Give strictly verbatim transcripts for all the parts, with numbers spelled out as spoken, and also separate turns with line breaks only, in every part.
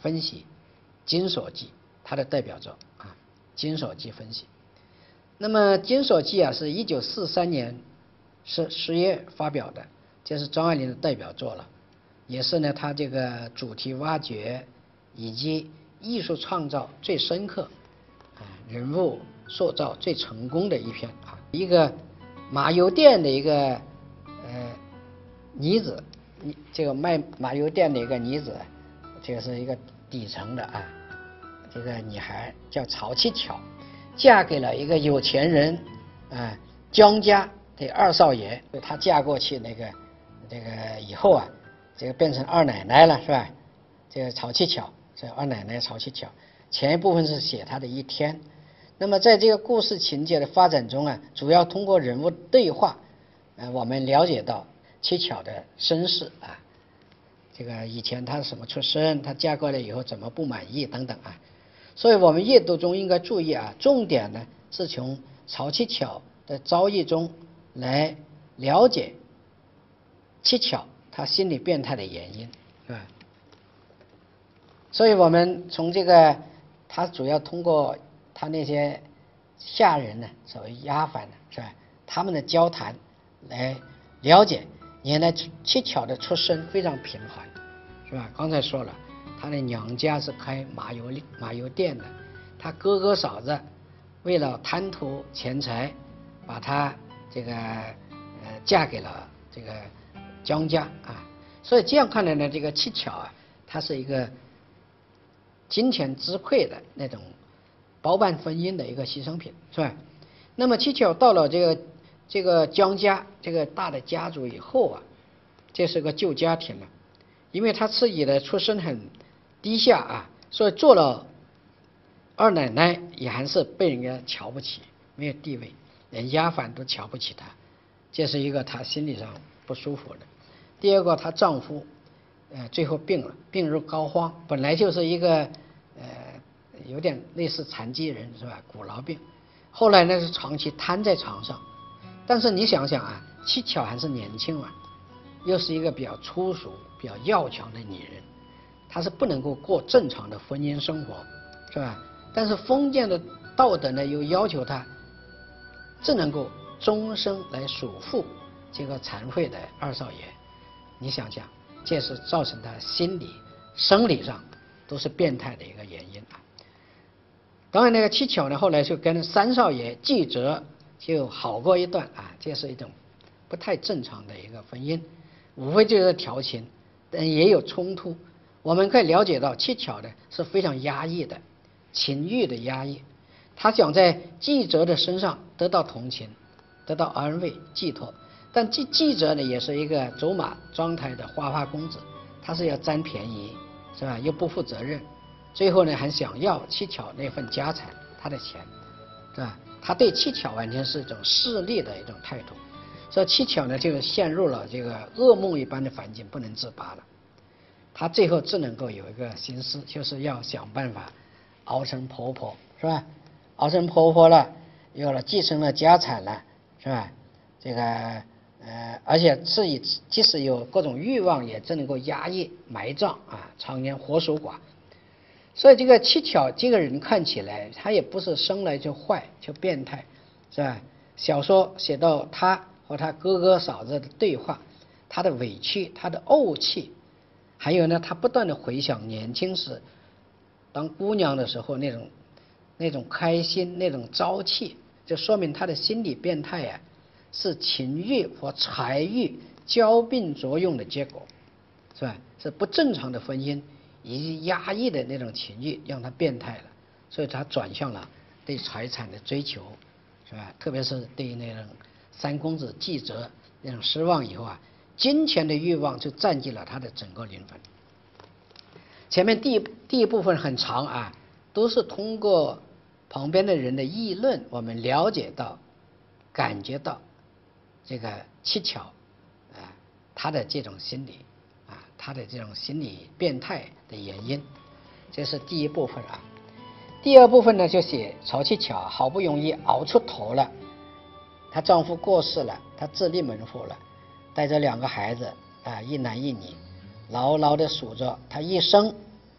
分析《金锁记》，他的代表作啊，《金锁记》分析。那么《金锁记》啊，是一九四三年十十月发表的，这是张爱玲的代表作了，也是呢他这个主题挖掘以及艺术创造最深刻，啊，人物塑造最成功的一篇啊。一个马油店的一个呃女子，这个卖马油店的一个女子，这个是一个底层的啊，这个女孩叫曹七巧，嫁给了一个有钱人啊江家的二少爷。她嫁过去那个这个以后啊，这个变成二奶奶了，是吧？这个曹七巧，这二奶奶曹七巧。前一部分是写她的一天。那么在这个故事情节的发展中啊，主要通过人物对话，呃，我们了解到七巧的身世啊，这个以前她是什么出身，她嫁过来以后怎么不满意等等啊。所以我们阅读中应该注意啊，重点呢是从曹七巧的遭遇中来了解七巧她心理变态的原因，是吧？所以我们从这个，他主要通过他那些下人呢，所谓丫鬟呢，是吧？他们的交谈来了解，原来七巧的出身非常贫寒，是吧？刚才说了，他的娘家是开马油马油店的，他哥哥嫂子为了贪图钱财，把他这个呃嫁给了这个江家啊。所以这样看来呢，这个七巧啊，他是一个金钱支配的那种包办婚姻的一个牺牲品，是吧？那么七巧到了这个这个江家这个大的家族以后啊，这是个旧家庭了，因为他自己的出身很低下啊，所以做了二奶奶也还是被人家瞧不起，没有地位，连丫鬟都瞧不起她，这是一个她心理上不舒服的。第二个，她丈夫呃最后病了，病入膏肓，本来就是一个呃有点类似残疾人，是吧？骨劳病，后来呢是长期瘫在床上。但是你想想啊，七巧还是年轻嘛，又是一个比较粗俗、比较要强的女人，她是不能够过正常的婚姻生活，是吧？但是封建的道德呢，又要求她只能够终生来属妇这个残废的二少爷。你想想，这是造成她心理、生理上都是变态的一个原因啊。当然，那个七巧呢，后来就跟三少爷季折就好过一段啊，这是一种不太正常的一个婚姻，无非就是调情，但也有冲突。我们可以了解到，七巧呢是非常压抑的，情欲的压抑，他想在季折的身上得到同情，得到安慰寄托。但季季折呢，也是一个走马装台的花花公子，他是要占便宜，是吧？又不负责任，最后呢还想要七巧那份家产，他的钱，是吧？他对七巧完全是一种势利的一种态度，所以七巧呢就陷入了这个噩梦一般的环境，不能自拔了。他最后只能够有一个心思，就是要想办法熬成婆婆，是吧？熬成婆婆了，有了继承了家产了，是吧？这个呃，而且自己即使有各种欲望，也只能够压抑埋葬啊，常年活守寡。所以这个七巧这个人看起来，他也不是生来就坏就变态，是吧？小说写到他和他哥哥嫂子的对话，他的委屈，他的怄气，还有呢，他不断的回想年轻时当姑娘的时候那种那种开心，那种朝气，就说明他的心理变态呀、啊，是情欲和财欲交并作用的结果，是吧？是不正常的婚姻以及压抑的那种情欲让他变态了，所以他转向了对财产的追求，是吧？特别是对那种三公子季折那种失望以后啊，金钱的欲望就占据了他的整个灵魂。前面第一第一部分很长啊，都是通过旁边的人的议论，我们了解到、感觉到这个七巧啊，他的这种心理啊，他的这种心理变态的原因，这是第一部分啊。第二部分呢，就写曹七巧好不容易熬出头了，她丈夫过世了，她自立门户了，带着两个孩子啊，一男一女，牢牢的数着她一生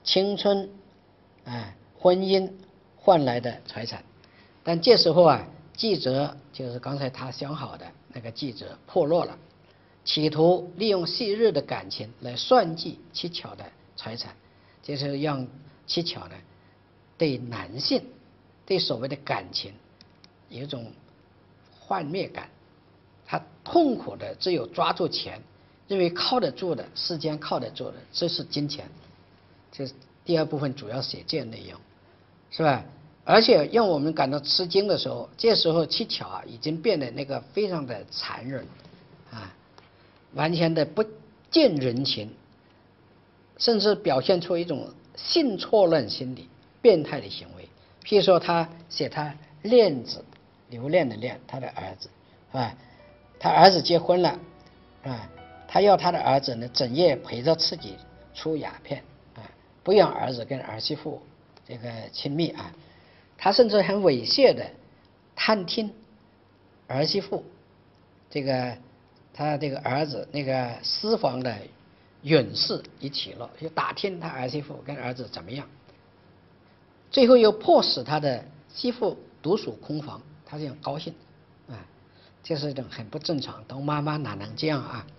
青春，哎，婚姻换来的财产。但这时候啊，季泽就是刚才他想好的那个季泽破落了，企图利用昔日的感情来算计七巧的财产，就是让七巧呢对男性对所谓的感情有一种幻灭感，他痛苦的只有抓住钱，认为靠得住的世间靠得住的这是金钱。这第二部分主要写这内容，是吧？而且让我们感到吃惊的时候，这时候七巧啊已经变得那个非常的残忍啊，完全的不近人情，甚至表现出一种性错乱心理、变态的行为。譬如说，他写他恋子，留恋的恋，他的儿子啊，他儿子结婚了啊，他要他的儿子呢整夜陪着自己出鸦片啊，不让儿子跟儿媳妇这个亲密啊。他甚至很猥亵的探听儿媳妇这个他这个儿子那个私房的允事一起了，就打听他儿媳妇跟儿子怎么样，最后又迫使他的媳妇独属空房，他这样高兴啊，这是一种很不正常，当妈妈哪能这样啊？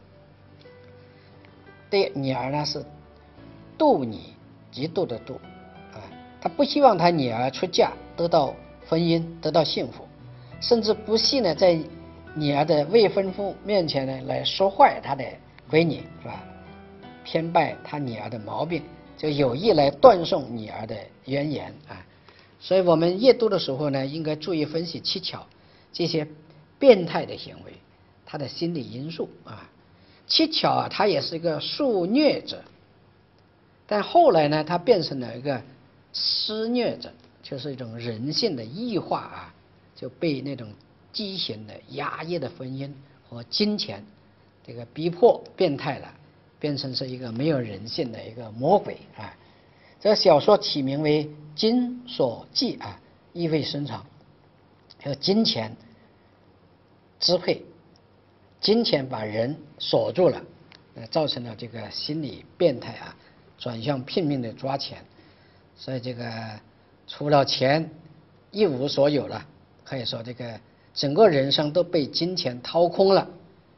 对女儿呢是妒你，嫉妒的妒啊，他不希望他女儿出嫁得到婚姻得到幸福，甚至不惜呢在女儿的未婚夫面前呢来说坏他的闺女，是吧？偏拜他女儿的毛病，就有意来断送女儿的渊源啊。所以我们阅读的时候呢，应该注意分析七巧这些变态的行为，他的心理因素啊。七巧啊，他也是一个受虐者，但后来呢，他变成了一个施虐者，就是一种人性的异化啊，就被那种畸形的压抑的婚姻和金钱这个逼迫变态了，变成是一个没有人性的一个魔鬼啊。这个小说起名为《金锁记》啊，意味深长，有金钱支配，金钱把人锁住了，呃，造成了这个心理变态啊，转向拼命的抓钱，所以这个除了钱一无所有了，可以说这个整个人生都被金钱掏空了，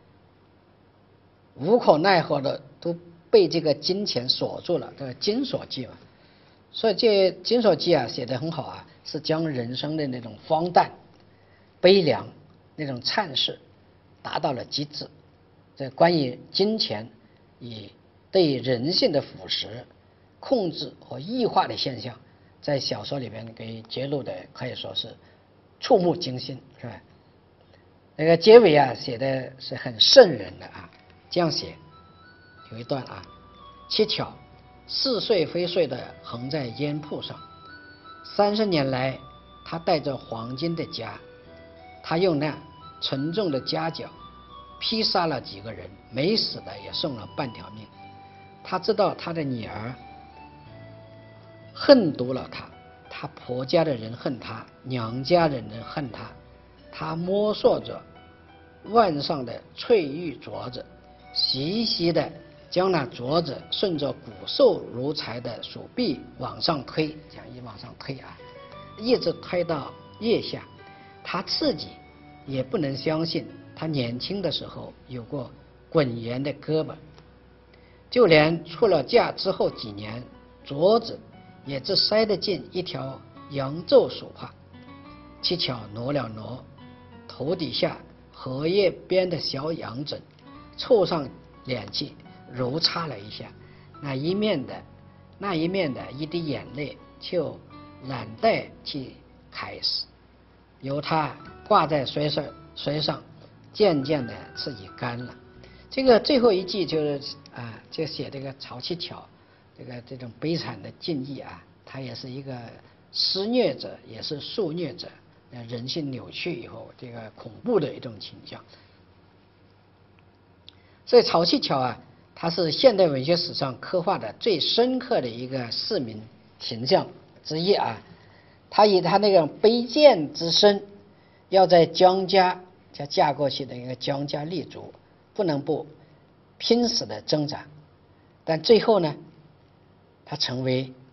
无可奈何的都被这个金钱锁住了，这个金锁记嘛。所以这金锁记啊写得很好啊，是将人生的那种荒诞、悲凉、那种惨事达到了极致。这关于金钱与对人性的腐蚀、控制和异化的现象，在小说里面给揭露的可以说是触目惊心，是吧？那个结尾啊写的是很瘆人的啊，这样写有一段啊，七巧似睡非睡的横在烟铺上，三十年来他带着黄金的家，他用那沉重的夹角劈杀了几个人，没死的也送了半条命。他知道他的女儿恨毒了他，他婆家的人恨他，娘家人人恨他。他摸索着腕上的翠玉镯子，细细的将那镯子顺着骨瘦如柴的手臂往上推，这样一往上推啊，一直推到腋下。他自己也不能相信，他年轻的时候有过滚圆的胳膊，就连出了嫁之后几年，镯子也只塞得进一条扬州手帕。七巧挪了挪头底下荷叶边的小羊枕，凑上脸去揉擦了一下，那一面的那一面的一滴眼泪就懒带去开始，由它挂在水上水上，渐渐的自己干了。这个最后一句就是啊，就写这个曹七巧这个这种悲惨的境遇啊，他也是一个施虐者，也是受虐者，人性扭曲以后这个恐怖的一种倾向。所以曹七巧啊，他是现代文学史上刻画的最深刻的一个市民形象之一啊。他以他那个卑贱之身，要在姜家就嫁过去的一个姜家立足，不能不拼死的挣扎。但最后呢，他成为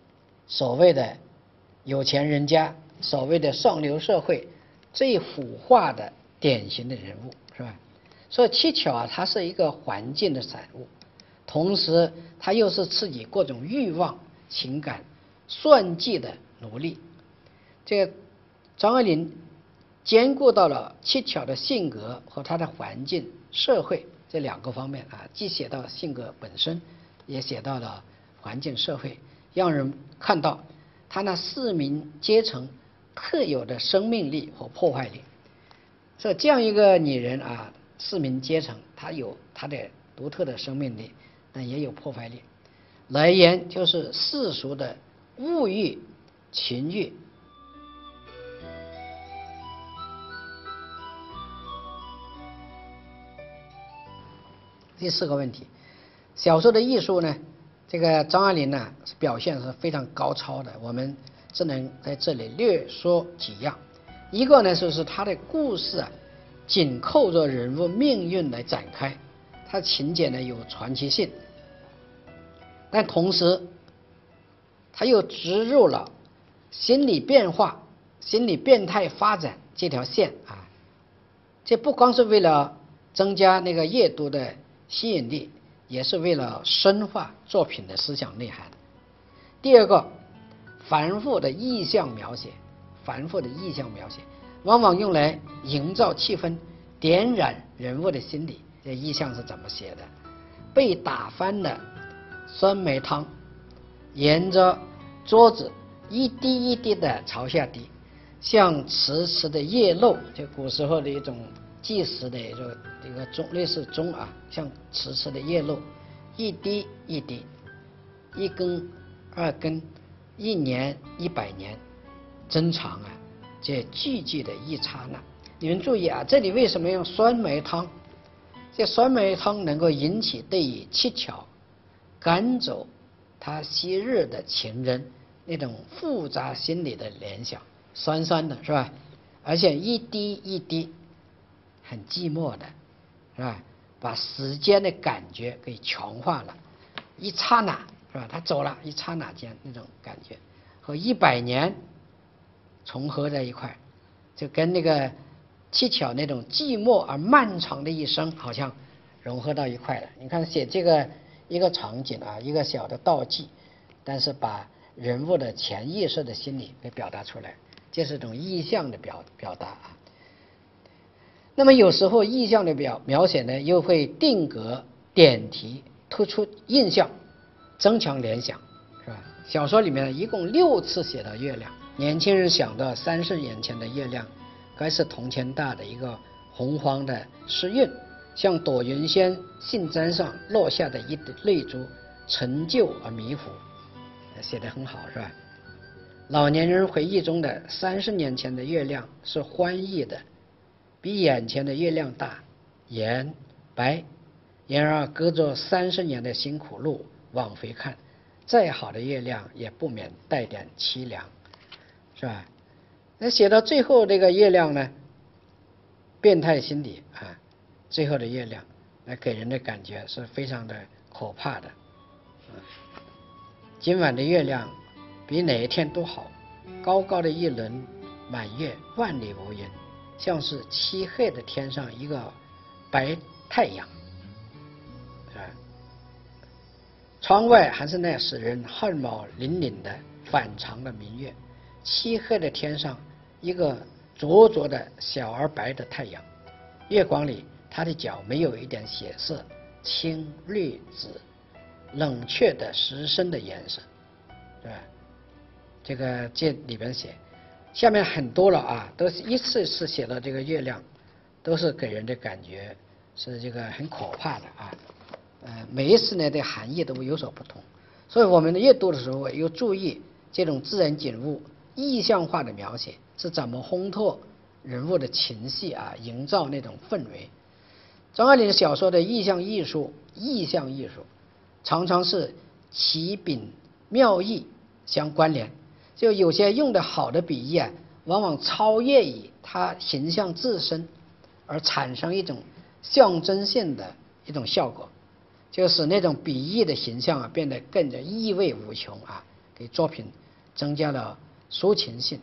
所谓的有钱人家、所谓的上流社会最腐化的典型的人物，是吧？所以七巧啊，它是一个环境的产物，同时它又是刺激各种欲望、情感、算计的奴隶。这个张爱玲兼顾到了七巧的性格和他的环境、社会这两个方面啊，既写到性格本身，也写到了环境、社会，让人看到他那市民阶层特有的生命力和破坏力。所以这样一个女人啊，市民阶层，她有她的独特的生命力，但也有破坏力。来源就是世俗的物欲、情欲。第四个问题，小说的艺术呢，这个张爱玲呢表现是非常高超的，我们只能在这里略说几样。一个呢就是她的故事啊，紧扣着人物命运来展开，它情节呢有传奇性，但同时它又植入了心理变化、心理变态发展这条线啊。这不光是为了增加那个阅读的吸引力，也是为了深化作品的思想内涵。第二个，繁复的意象描写，繁复的意象描写往往用来营造气氛，点燃人物的心理。这意象是怎么写的？被打翻的酸梅汤沿着桌子一滴一滴的朝下滴，像迟迟的夜漏，就古时候的一种计时的一个一个钟，类似钟啊，像迟迟的夜漏，一滴一滴，一根二根，一年一百年，真长啊！这句句的一刹那，你们注意啊，这里为什么用酸梅汤？这酸梅汤能够引起对于七巧赶走他昔日的情人那种复杂心理的联想，酸酸的是吧？而且一滴一滴很寂寞的，是吧？把时间的感觉给强化了，一刹那是吧？他走了，一刹那间那种感觉和一百年重合在一块，就跟那个七巧那种寂寞而漫长的一生好像融合到一块了。你看写这个一个场景啊，一个小的道具，但是把人物的潜意识的心理给表达出来，这是一种意象的表表达啊。那么有时候意象的表描写呢，又会定格、点题、突出印象、增强联想，是吧？小说里面一共六次写到月亮，年轻人想到三十年前的月亮，该是铜钱大的一个洪荒的时运，像朵云仙信簪上落下的一滴泪珠，陈旧而迷糊，写得很好，是吧？老年人回忆中的三十年前的月亮是欢愉的，比眼前的月亮大、圆、白，然而隔着三十年的辛苦路往回看，再好的月亮也不免带点凄凉，是吧？那写到最后这个月亮呢，变态心理啊，最后的月亮，那给人的感觉是非常的可怕的。嗯、今晚的月亮比哪一天都好，高高的一轮满月，万里无云，像是漆黑的天上一个白太阳，啊，窗外还是那使人汗毛凛凛的反常的明月，漆黑的天上一个灼灼的小而白的太阳，月光里他的脚没有一点血色，青绿紫，冷却的实深的颜色，对吧？这个这里边写，下面很多了啊，都是一次次写到这个月亮，都是给人的感觉是这个很可怕的啊。呃，每一次呢的含义都有所不同，所以我们的阅读的时候要注意这种自然景物意象化的描写是怎么烘托人物的情绪啊，营造那种氛围。张爱玲小说的意象艺术，意象艺术常常是奇秉妙义相关联，就有些用的好的比喻啊，往往超越于它形象自身，而产生一种象征性的一种效果，就使那种比喻的形象啊变得更加意味无穷啊，给作品增加了抒情性。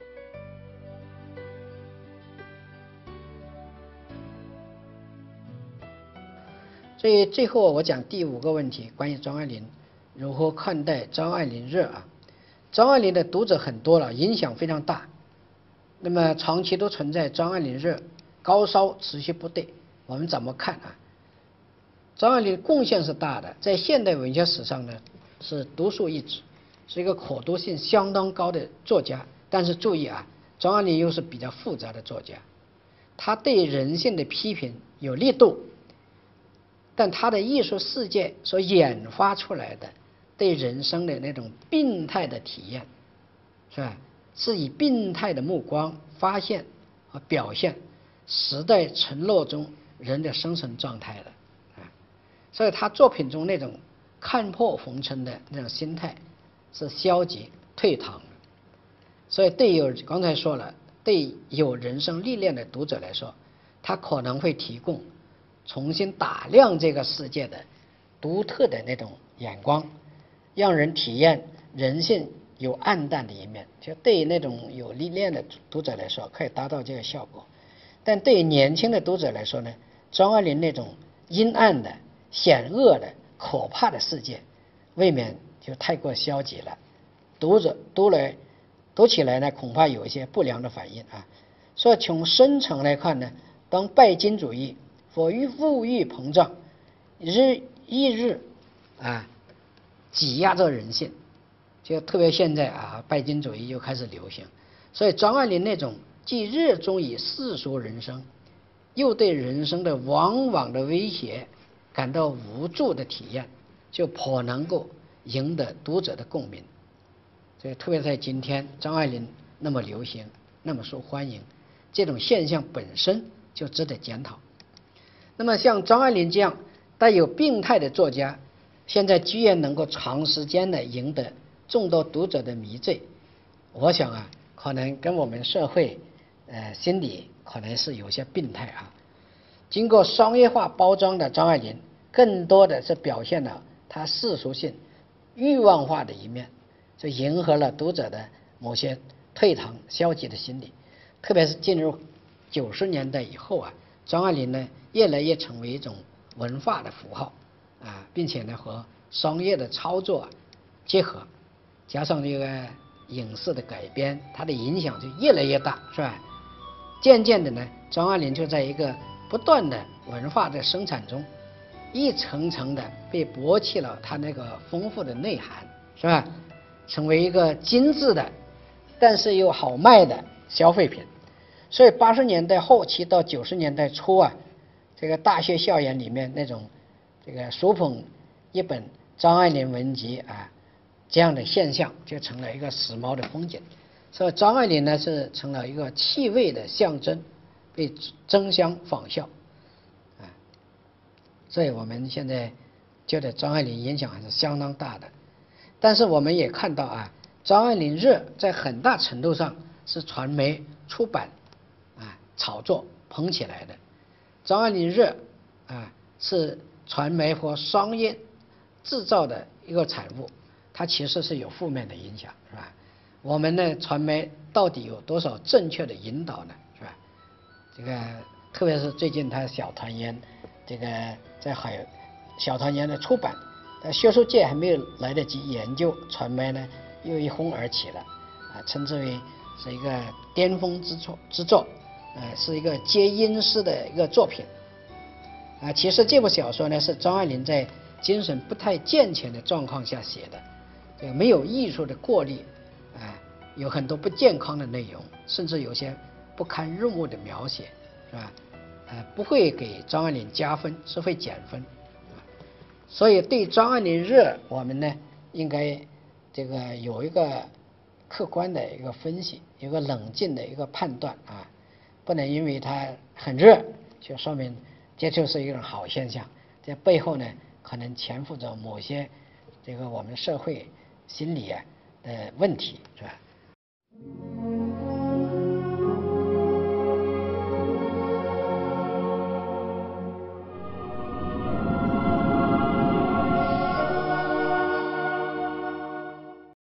所以最后我讲第五个问题，关于张爱玲如何看待张爱玲热啊？张爱玲的读者很多了，影响非常大，那么长期都存在张爱玲热，高烧持续不对，我们怎么看啊？张爱玲贡献是大的，在现代文学史上呢是独树一帜，是一个可读性相当高的作家。但是注意啊，张爱玲又是比较复杂的作家，她对人性的批评有力度，但她的艺术世界所研发出来的对人生的那种病态的体验，是吧？是以病态的目光发现和表现时代沉落中人的生存状态的。所以他作品中那种看破红尘的那种心态是消极退堂的。所以对有刚才说了，对有人生历练的读者来说，他可能会提供重新打量这个世界的独特的那种眼光，让人体验人性有暗淡的一面。就对于那种有历练的读者来说，可以达到这个效果。但对于年轻的读者来说呢，张爱玲那种阴暗的险恶的可怕的世界未免就太过消极了，读者读来读起来呢恐怕有一些不良的反应啊。所以从深层来看呢，当拜金主义和物欲膨胀日一日啊挤压着人性，就特别现在啊拜金主义又开始流行。所以张爱玲那种既热衷于世俗人生，又对人生的往往的威胁感到无助的体验，就颇能够赢得读者的共鸣。所以特别在今天张爱玲那么流行，那么受欢迎，这种现象本身就值得检讨。那么像张爱玲这样带有病态的作家，现在居然能够长时间的赢得众多读者的迷醉，我想啊可能跟我们社会呃心理可能是有些病态啊。经过商业化包装的张爱玲，更多的是表现了她世俗性欲望化的一面，就迎合了读者的某些退堂消极的心理。特别是进入九十年代以后啊，张爱玲呢越来越成为一种文化的符号啊，并且呢和商业的操作、啊、结合，加上这个影视的改编，它的影响就越来越大，是吧？渐渐的呢，张爱玲就在一个不断的文化的生产中，一层层的被剥弃了它那个丰富的内涵，是吧？成为一个精致的，但是又好卖的消费品。所以八十年代后期到九十年代初啊，这个大学校园里面那种这个书捧一本张爱玲文集啊，这样的现象就成了一个时髦的风景。所以张爱玲呢是成了一个气味的象征，被争相仿效啊。所以我们现在觉得张爱玲影响还是相当大的。但是我们也看到啊，张爱玲热在很大程度上是传媒出版啊炒作捧起来的。张爱玲热啊是传媒和商业制造的一个产物，它其实是有负面的影响，是吧？我们呢传媒到底有多少正确的引导呢，是吧？这个特别是最近他小团圆这个在海小团圆的出版，但学术界还没有来得及研究，传媒呢又一哄而起了啊，称之为是一个巅峰之作之作，呃，是一个接音式的一个作品啊。其实这部小说呢是张爱玲在精神不太健全的状况下写的，这个没有艺术的过滤啊，有很多不健康的内容，甚至有些不堪入目的描写，是吧？呃，不会给张爱玲加分，是会减分。所以对张爱玲热，我们呢应该这个有一个客观的一个分析，有个冷静的一个判断啊，不能因为它很热就说明这就是一种好现象，这背后呢可能潜伏着某些这个我们社会心理啊的问题，是吧？